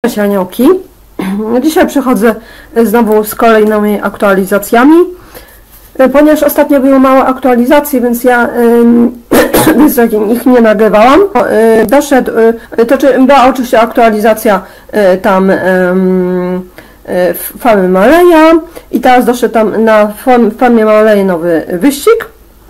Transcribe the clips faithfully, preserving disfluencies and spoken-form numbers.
Cześć aniołki. Dzisiaj przychodzę znowu z kolejnymi aktualizacjami. Ponieważ ostatnio były małe aktualizacje, więc ja więc ich nie nagrywałam. Doszedł, to znaczy była oczywiście aktualizacja tam w Farmie Maleja i teraz doszedł tam na Farmie Maleja nowy wyścig.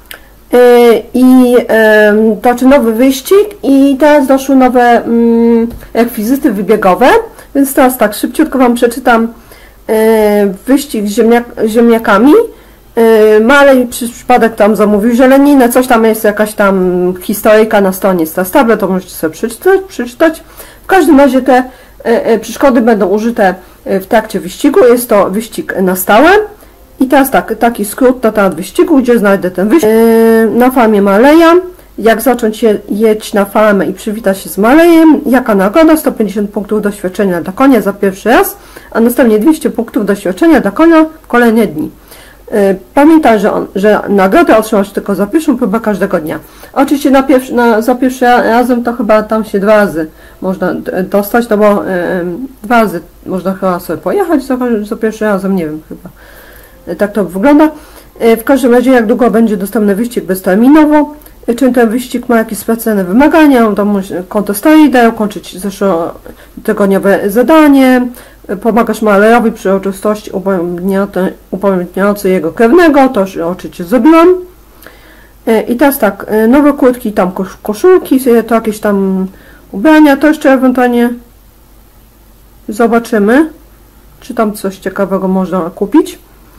I to znaczy nowy wyścig i teraz doszły nowe rekwizyty wybiegowe, więc teraz tak szybciutko Wam przeczytam wyścig z ziemniak, ziemniakami. Malej przez przypadek tam zamówił zieleninę, coś tam jest, jakaś tam historyjka na stronie Stastable, to możecie sobie przeczytać, przeczytać. W każdym razie te przeszkody będą użyte w trakcie wyścigu, jest to wyścig na stałe. I teraz tak, taki skrót na temat wyścigu, gdzie znajdę ten wyścig. Na farmie Maleja, jak zacząć je, jeść na farmę i przywitać się z Malejem, jaka nagroda, sto pięćdziesiąt punktów doświadczenia dla konia za pierwszy raz, a następnie dwieście punktów doświadczenia dla konia w kolejne dni. Pamiętaj, że, on, że nagrodę otrzymasz tylko za pierwszą próbę każdego dnia. Oczywiście na pierwszy, na, za pierwszym razem to chyba tam się dwa razy można dostać, no bo e, dwa razy można chyba sobie pojechać za, za pierwszym razem, nie wiem chyba. Tak to wygląda. W każdym razie, jak długo będzie dostępny wyścig bezterminowo, czy ten wyścig ma jakieś specjalne wymagania, to konto stoi, dają kończyć zeszłotygodniowe zadanie, pomagasz Malejowi przy uroczystości upamiętniającej jego krewnego, to już oczywiście zrobiłam. I teraz tak, nowe kurtki, tam koszulki, to jakieś tam ubrania, to jeszcze ewentualnie zobaczymy, czy tam coś ciekawego można kupić.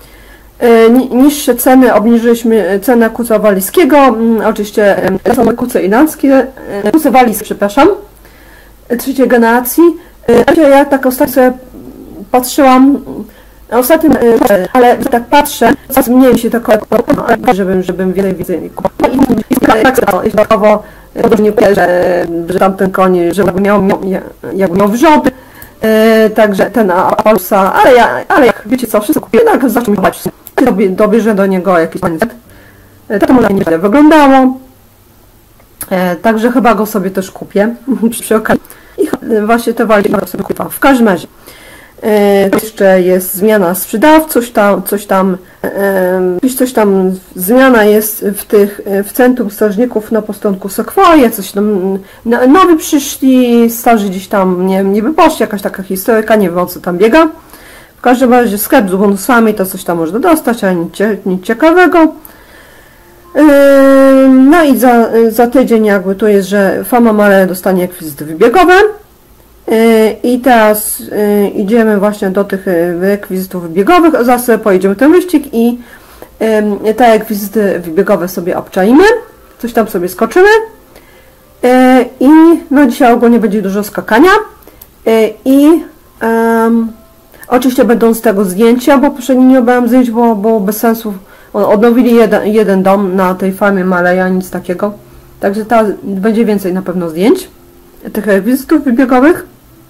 Niższe ceny, obniżyliśmy cenę kuca walijskiego, oczywiście są kuce irlandzkie, kuce walijskie, przepraszam, trzeciej generacji. Ja tak ostatnio sobie patrzyłam, ostatnim, ale tak patrzę, coraz mniej się to żebym, żebym więcej więcej kupiła. I tak dodatkowo podobnie, że, że tamten koń, żeby miał, jakby miał wrzody. Yy, także ten Apalusa, ale ja, ale jak wiecie co, wszystko kupię, jednak zacznę mi chować, dobierze do niego jakiś koniec. Yy, tak to może nie będzie wyglądało, yy, także chyba go sobie też kupię przy okazji. I właśnie te walki sobie kupię. W każdym razie yy, jeszcze jest zmiana sprzedawców, coś tam, coś tam, yy, coś tam zmiana jest w tych, w centrum strażników na posterunku Sequoia, coś tam, nowi przyszli, starzy gdzieś tam, nie wiem, niby poszli, jakaś taka historyka, nie wiem o co tam biega. W każdym razie sklep z bonusami, to coś tam można dostać, ale nic, nic ciekawego. Yy, no i za, za tydzień jakby tu jest, że Farma Maleja dostanie rekwizyty wybiegowe. I teraz idziemy właśnie do tych rekwizytów wybiegowych, zaraz sobie pojedziemy ten wyścig i te rekwizyty wybiegowe sobie obczaimy, coś tam sobie skoczymy i no dzisiaj ogólnie będzie dużo skakania i um, oczywiście będą z tego zdjęcia, bo poprzednio nie robiłam zdjęć, bo, bo bez sensu. Odnowili jeden, jeden dom na tej farmie Maleja, nic takiego, także teraz będzie więcej na pewno zdjęć tych rekwizytów wybiegowych.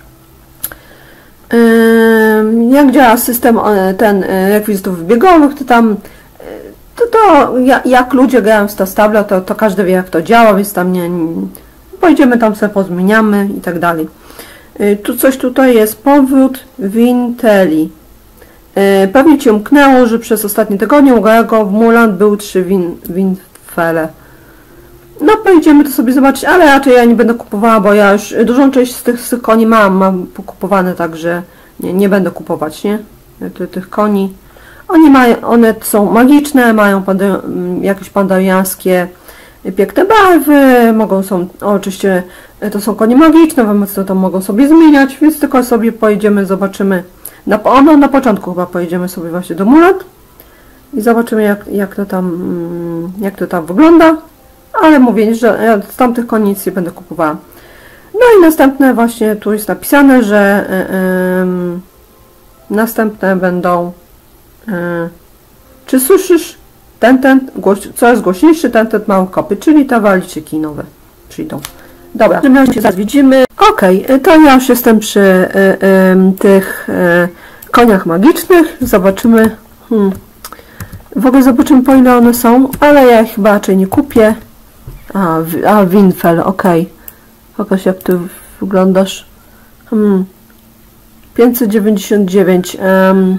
Jak działa system ten rekwizytów wybiegowych, to tam to, to jak ludzie grają w Stastable, to, to każdy wie jak to działa, więc tam nie, nie pojedziemy tam sobie pozmieniamy i tak dalej. Tu coś tutaj jest, powrót Winteli. Pewnie Ci umknęło, że przez ostatnie tygodnie u Garego w Mulan był trzy win, Winfele. No pojedziemy to sobie zobaczyć, ale raczej ja nie będę kupowała, bo ja już dużą część z tych, z tych koni mam, mam pokupowane, także nie, nie będę kupować, nie? Tych, tych koni. Oni mają, one są magiczne, mają panda, jakieś pandariańskie piękne barwy, mogą są, oczywiście to są konie magiczne, więc to tam mogą sobie zmieniać, więc tylko sobie pojedziemy, zobaczymy. Na, no, na początku chyba pojedziemy sobie właśnie do Mulat i zobaczymy jak, jak, to tam, jak to tam wygląda. Ale mówię, że ja z tamtych koni nic nie będę kupowała. No i następne właśnie tu jest napisane, że yy, następne będą yy, czy słyszysz ten, ten, głoś, coraz głośniejszy ten, ten mały kopy, czyli te walijczyki nowe przyjdą. Dobra, w tym razie zaraz widzimy. Ok, to ja już jestem przy yy, yy, tych yy, koniach magicznych. Zobaczymy. Hmm. W ogóle zobaczymy po ile one są, ale ja ich chyba raczej nie kupię. A, a Winfel, ok. Pokaż jak ty wyglądasz. Hmm. pięćset dziewięćdziesiąt dziewięć. Um,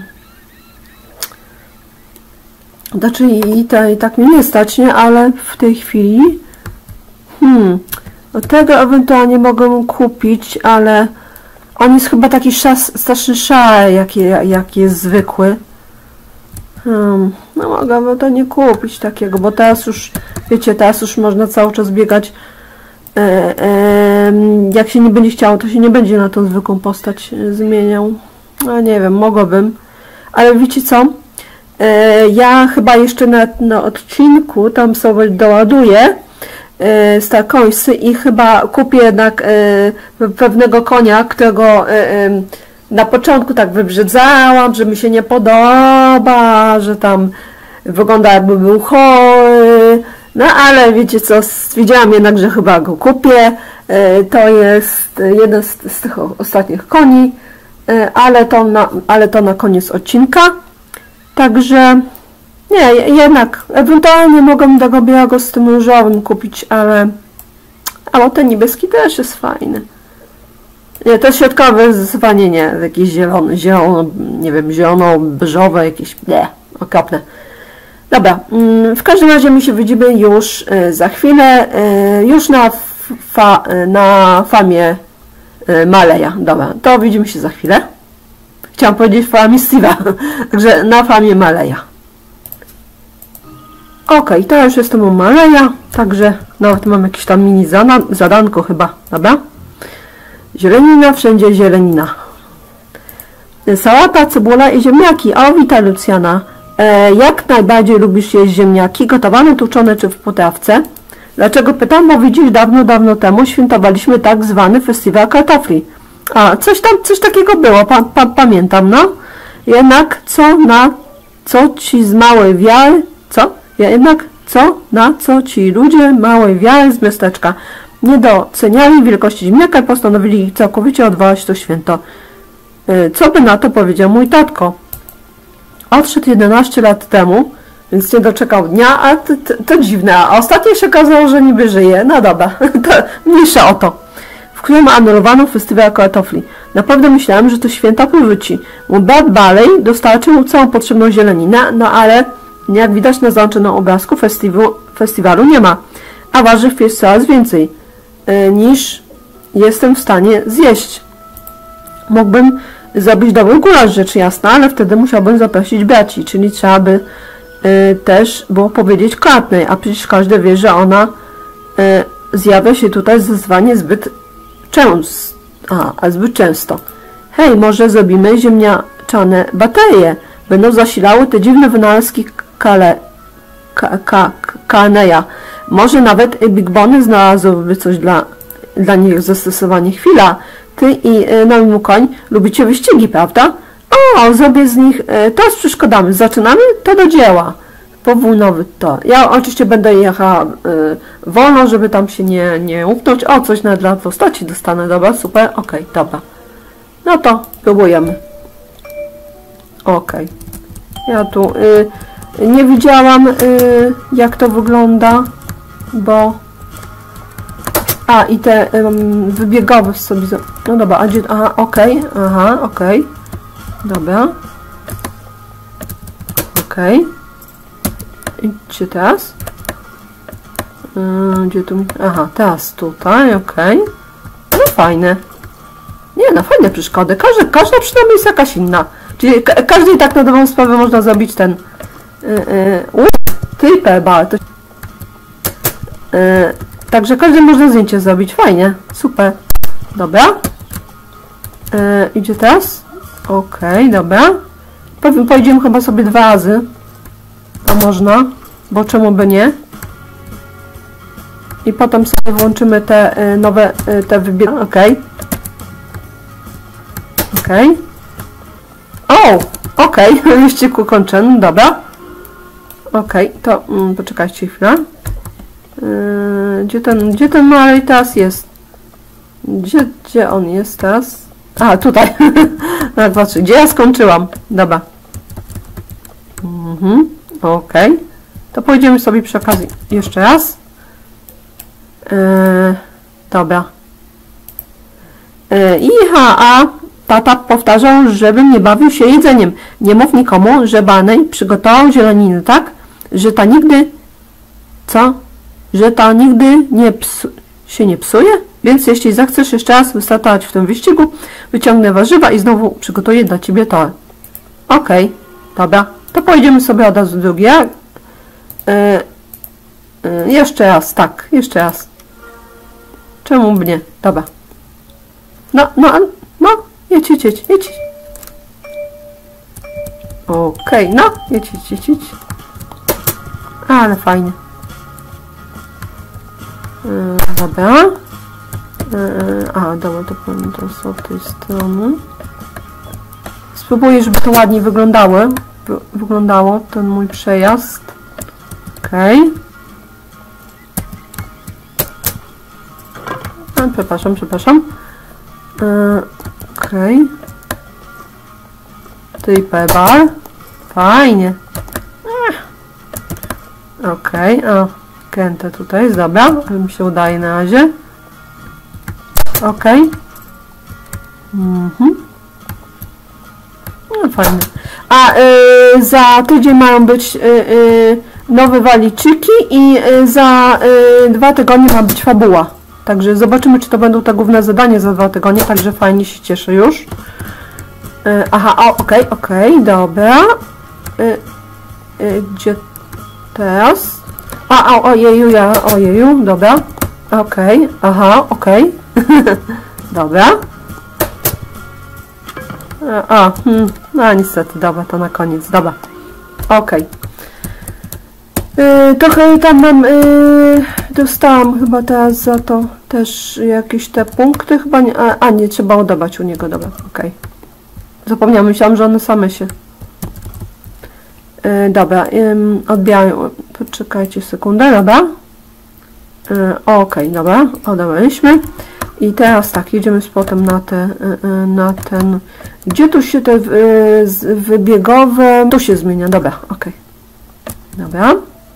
znaczy i, ta, i tak mnie nie stać, nie? Ale w tej chwili hmm, tego ewentualnie mogę kupić, ale on jest chyba taki szas, straszny szary, jaki jak jest zwykły. Hmm, no mogę to nie kupić takiego, bo teraz już, wiecie, teraz już można cały czas biegać. E, e, jak się nie będzie chciało, to się nie będzie na tą zwykłą postać zmieniał. No nie wiem, mogłabym. Ale wiecie co? E, ja chyba jeszcze na, na odcinku tam sobie doładuję e, Star Coinsy i chyba kupię jednak e, pewnego konia, którego e, e, na początku tak wybrzydzałam, że mi się nie podoba, że tam wygląda jakby był chory. No ale wiecie co, stwierdziłam jednak, że chyba go kupię. To jest jeden z, z tych ostatnich koni, ale to, na, ale to na koniec odcinka. Także nie, jednak ewentualnie mogę tego białego z tym różowym kupić, ale a ten niebieski też jest fajny. Nie, to środkowe zdecydowanie nie, jakieś zielone, zielono, nie wiem, zielono-beżowe, jakieś, nie, okropne. Dobra, w każdym razie my się widzimy już za chwilę, już na, fa, na famie Maleja. Dobra, to widzimy się za chwilę. Chciałam powiedzieć famie Steve'a, także na famie Maleja. Ok, to już jestem u Maleja, także nawet mam jakieś tam mini zadanko chyba, dobra? Zielenina, wszędzie zielenina. Sałata, cebula i ziemniaki. O, witaj Lucjana. E, jak najbardziej lubisz jeść ziemniaki, gotowane, tłuczone czy w potrawce? Dlaczego pytam? Bo widzisz, dawno, dawno temu świętowaliśmy tak zwany festiwal kartofli. A, coś tam, coś takiego było, pa, pa, pamiętam, no. Jednak co na co ci z małej wiary, co? Jednak co na co ci ludzie małej wiary z miasteczka nie doceniali wielkości ziemniaka i postanowili całkowicie odwołać to święto. E, co by na to powiedział mój tatko? Odszedł jedenaście lat temu, więc nie doczekał dnia, a to, to, to dziwne, a ostatnio się okazało, że niby żyje. No dobra, to mniejsza o to. W którym anulowano festiwal kartofli. Naprawdę myślałem, że to święta powróci. Mój brat Balej dostarczył mu całą potrzebną zieleninę, no ale jak widać na załączonym obrazku festiwalu, festiwalu nie ma. A warzyw jest coraz więcej yy, niż jestem w stanie zjeść. Mógłbym zrobić dobry gulasz, rzecz jasna, ale wtedy musiałbym zaprosić braci, czyli trzeba by y, też było powiedzieć Courtney, a przecież każdy wie, że ona y, zjawia się tutaj zdecydowanie zbyt często. A, a zbyt często. Hej, może zrobimy ziemniaczane baterie. Będą zasilały te dziwne wynalazki kale, ka, ka, Carneya. Może nawet Big Bony znalazłyby coś dla, dla nich zastosowanie. Chwila. Ty i y, nowy koń lubicie wyścigi, prawda? O, zrobię z nich y, to z przeszkodami. Zaczynamy? To do dzieła. Powój nowy to. Ja oczywiście będę jechała y, wolno, żeby tam się nie, nie upnąć. O, coś na dla postaci dostanę. Dobra, super. Ok, dobra. No to próbujemy. Ok. Ja tu y, nie widziałam y, jak to wygląda, bo a, i te um, wybiegowe sobie... No dobra, a gdzie... Aha, okej, okay, aha, okej. Okay. Dobra. Okej. Okay. Gdzie teraz? Yy, gdzie tu... Aha, teraz tutaj, okej. Okay. No fajne. Nie, no fajne przeszkody. Każda, każda przynajmniej jest jakaś inna. Czyli ka każdej tak na dobrą sprawę można zrobić ten... Yy, yy, typę, ba, to... Yy, Także każdy można zdjęcie zrobić. Fajnie. Super. Dobra. E, idzie teraz? Okej, okay, dobra. Powiem, pojedziemy chyba sobie dwa razy. A można. Bo czemu by nie? I potem sobie włączymy te e, nowe, e, te wybiegi. Okej. Okay. Okej. Okay. O! Okej. Okay. Wyścig ukończony. Dobra. Okej. Okay. To... Mm, poczekajcie chwilę. Yy, gdzie ten, gdzie ten Malej teraz jest? Gdzie, gdzie on jest teraz? A, tutaj. Tak, patrzę, gdzie ja skończyłam? Dobra. Mhm, okej. Okay. To pojedziemy sobie przy okazji jeszcze raz. Yy, dobra. Yy, I H A tata powtarzał, żebym nie bawił się jedzeniem. Nie mów nikomu, że Barney przygotował zieleninę, tak? Że ta nigdy... Co? Że ta nigdy nie psu... się nie psuje? Więc jeśli zechcesz jeszcze raz wystartować w tym wyścigu, wyciągnę warzywa i znowu przygotuję dla ciebie tor. Okej, okay, dobra. To pojedziemy sobie od razu drugie. Yy, yy, jeszcze raz, tak, jeszcze raz. Czemu by nie? Dobra. No, no, no, jedź, jedź, jedź, jedź. Okej, okay, no, jedź, jedź, jedź, jedź. Ale fajnie. Yy, dobra. Yy, a, dobra, to powiem teraz od tej strony. Spróbuję, żeby to ładniej wyglądało. Wyglądało ten mój przejazd. Okej. Okay. Przepraszam, przepraszam. Yy, Okej. Okay. Triple. Fajnie. Okej, okay. O, krętę tutaj, dobra, ale mi się udaje na razie. Okej. Okay. Mhm. No fajnie. A y, za tydzień mają być y, y, nowe waliczyki i y, za y, dwa tygodnie ma być fabuła. Także zobaczymy, czy to będą te główne zadania za dwa tygodnie, także fajnie, się cieszę już. Y, aha, okej, okay, okej, okay, dobra. Y, y, gdzie teraz? A, a, ojeju, ja, ojeju, dobra. Okej, okay, aha, okej. Okay. Dobra. A, hmm, no niestety, dobra, to na koniec, dobra. Okej. Okay. Yy, trochę tam mam, yy, dostałam chyba teraz za to też jakieś te punkty, chyba nie, a, a nie, trzeba odebrać u niego, dobra, okej. Okay. Zapomniałam, myślałam, że one same się. Yy, dobra, yy, odbierają, poczekajcie sekundę, dobra. Yy, okej, okay, dobra, odebraliśmy. I teraz tak, jedziemy z potem na, te, na ten, gdzie tu się te wybiegowe, tu się zmienia, dobra, ok. Dobra.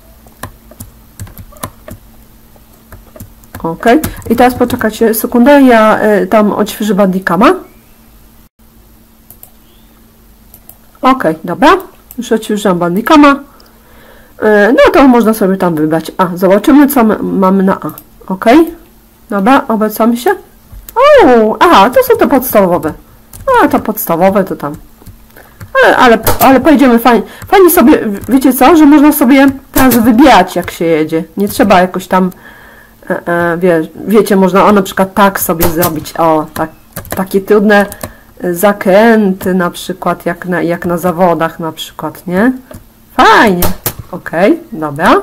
Ok, i teraz poczekajcie sekundę, ja tam odświeżę Bandicama. Ok, dobra, już odświeżyłam Bandicama. No to można sobie tam wybrać A, zobaczymy co my mamy na A, ok. Dobra, obecamy się. O, aha, to są te podstawowe. A, to podstawowe to tam. Ale, ale, ale pojedziemy fajnie. Fajnie sobie, wiecie co, że można sobie teraz wybierać jak się jedzie. Nie trzeba jakoś tam, e, e, wie, wiecie, można o na przykład tak sobie zrobić. O, tak, takie trudne zakręty na przykład, jak na, jak na zawodach na przykład, nie? Fajnie. Okej, okay, dobra.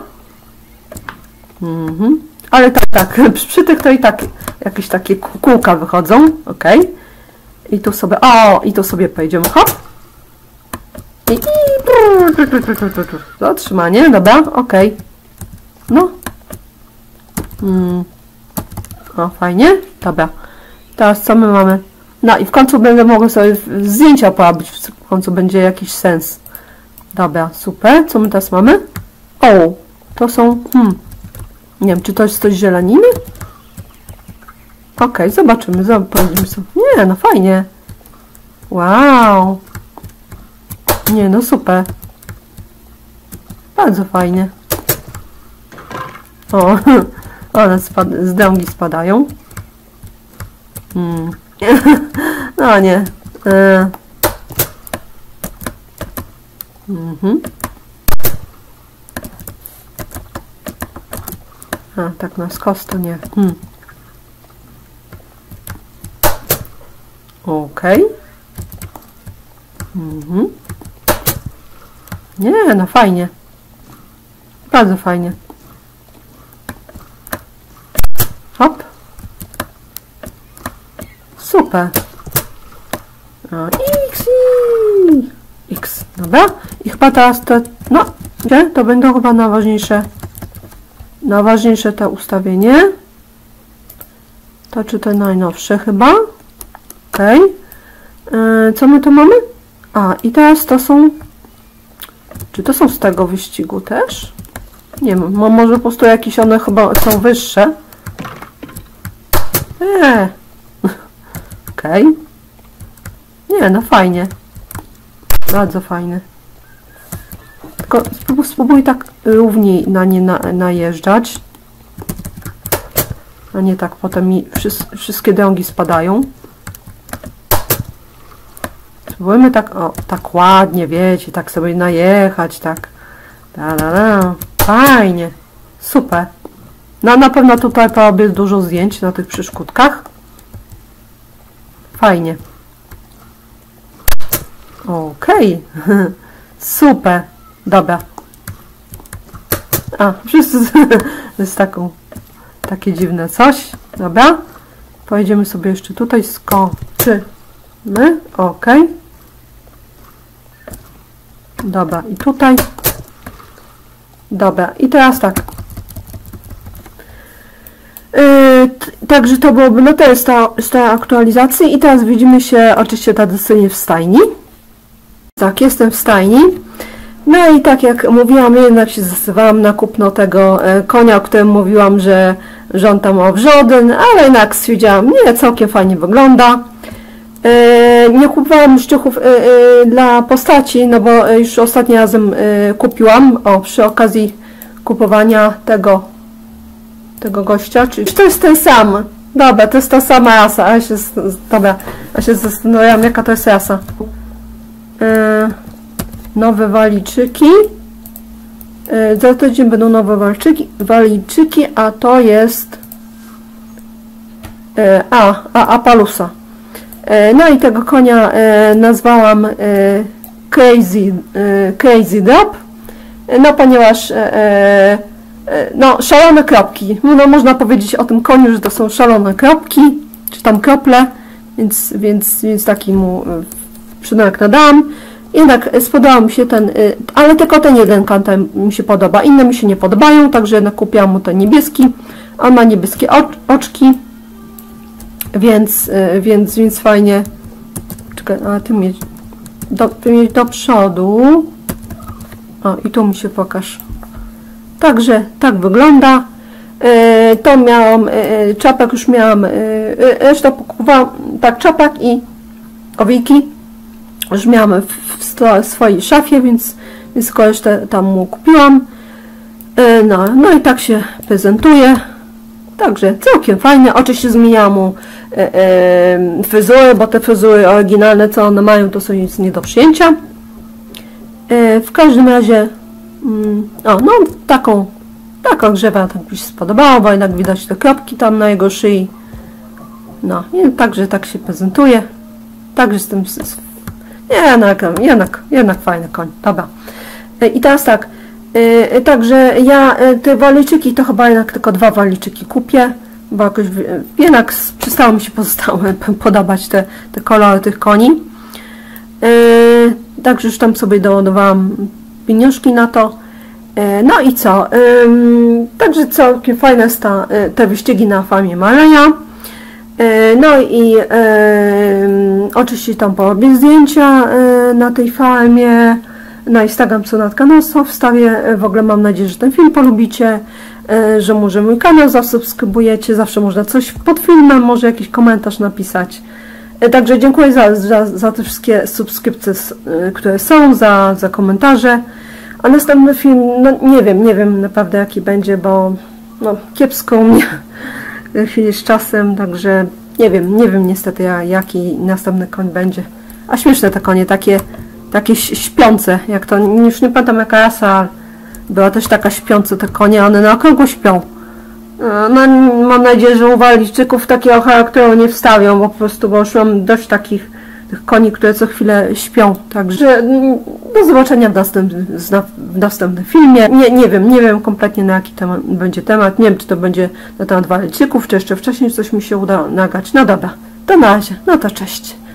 Mhm. Ale tak, tak, przy tych to i tak jakieś takie kółka wychodzą, ok. I tu sobie, o, i tu sobie pojedziemy, hop. I, i zatrzymanie, dobra, ok. No. Hmm. O, fajnie, dobra. Teraz co my mamy? No i w końcu będę mogła sobie zdjęcia porobić, w końcu będzie jakiś sens. Dobra, super, co my teraz mamy? O, to są, hmm. Nie wiem, czy to jest coś zieleniny? Okej, okay, zobaczymy, zobaczymy sobie. Nie, no fajnie. Wow. Nie, no super. Bardzo fajnie. O, one spad z drągi spadają. Hmm. No nie. E. Mhm. A, tak na skos to nie. Hmm. Okej. Okay. Mhm. Nie, no fajnie. Bardzo fajnie. Hop. Super. O, X. X. Dobra. I chyba teraz te... No, gdzie? To będą chyba najważniejsze... Najważniejsze to ustawienie. To czy te najnowsze chyba? Okej. Okay. Co my tu mamy? A, i teraz to są... Czy to są z tego wyścigu też? Nie wiem, może po prostu jakieś one chyba są wyższe. Eee. Okej. Okay. Nie, no fajnie. Bardzo fajny. Tylko spróbuj, spróbuj tak równiej na nie na, najeżdżać. A nie tak potem mi wszys, wszystkie drągi spadają. Spróbujmy tak, o, tak ładnie, wiecie, tak sobie najechać, tak. Da, da, da. Fajnie. Super. No na pewno tutaj porobię dużo zdjęć na tych przeszkódkach. Fajnie. Okej. Okay. Super. Dobra. A, wszyscy z taką, takie dziwne coś. Dobra. Pojedziemy sobie jeszcze tutaj, skoczymy. Ok. Dobra, i tutaj. Dobra, i teraz tak. Yy, także to byłoby no to jest ta, z tej aktualizacji i teraz widzimy się oczywiście tradycyjnie w stajni. Tak, jestem w stajni. No i tak jak mówiłam, jednak się zdecydowałam na kupno tego konia, o którym mówiłam, że, że on tam ma wrzody, ale jednak stwierdziłam, nie, całkiem fajnie wygląda. Yy, nie kupowałam szczychów yy, yy, dla postaci, no bo już ostatnim razem yy, kupiłam, o, przy okazji kupowania tego tego gościa, czy, czy to jest ten sam? Dobra, to jest ta sama rasa, a ja się, dobra, ja się zastanawiam, jaka to jest rasa. Yy, nowe waliczyki. Yy, za tydzień będą nowe waliczyki, waliczyki, a to jest yy, a, a, Apalusa. Yy, no i tego konia yy, nazwałam yy, Crazy, yy, Crazy Drop, yy, no ponieważ yy, no, szalone kropki. No, można powiedzieć o tym koniu, że to są szalone kropki, czy tam krople, więc, więc, więc taki mu przydomek nadałam. Jednak spodobał mi się ten, ale tylko ten jeden kant mi się podoba, inne mi się nie podobają, także jednak kupiłam mu ten niebieski. On ma niebieskie oczki, więc, więc, więc fajnie. Czekaj, a ty mieć do, ty mieć do przodu. O, i tu mi się pokaż. Także tak wygląda. Yy, to miałam, yy, czapek już miałam, yy, resztę kupowałam, tak, czapek i owiki już miałam w, w swojej szafie, więc, więc tylko jeszcze tam mu kupiłam. Yy, no, no i tak się prezentuje. Także całkiem fajne. Oczywiście zmieniałam mu yy, yy, fryzury, bo te fryzury oryginalne, co one mają, to są nic nie do przyjęcia. Yy, w każdym razie o, no taką taką grzewa tak mi się spodobało, bo jednak widać te kropki tam na jego szyi. No, i także tak się prezentuje. Także z tym nie, jednak, jednak, jednak fajny koń. Dobra. I teraz tak, yy, także ja te waliczyki to chyba jednak tylko dwa waliczyki kupię, bo jakoś jednak przestało mi się pozostałe podobać te, te kolory tych koni. Yy, także już tam sobie doładowałam pieniążki na to. No i co? Także całkiem fajne jest ta, te wyścigi na farmie Marleya. No i oczywiście tam porobię zdjęcia na tej farmie. Na Instagram Cudna Tkactwo wstawię. W ogóle mam nadzieję, że ten film polubicie, że może mój kanał zasubskrybujecie. Zawsze można coś pod filmem, może jakiś komentarz napisać. Także dziękuję za, za, za te wszystkie subskrypcje, które są, za, za komentarze. A następny film, no nie wiem, nie wiem naprawdę jaki będzie, bo no, kiepsko u mnie chwilę z czasem, także nie wiem, nie wiem niestety jaki następny koń będzie. A śmieszne te konie, takie, takie śpiące, jak to, już nie pamiętam jaka rasa, była też taka śpiąca te konie, one na okrągło śpią. No mam nadzieję, że u waliczyków takiego charakteru nie wstawią, bo po prostu, bo już mam dość takich tych koni, które co chwilę śpią. Także do zobaczenia w następnym, w następnym filmie. Nie, nie wiem, nie wiem kompletnie na jaki temat będzie temat. Nie wiem, czy to będzie na temat waliczyków, czy jeszcze wcześniej coś mi się uda nagrać. No dobra, to na razie. No to cześć.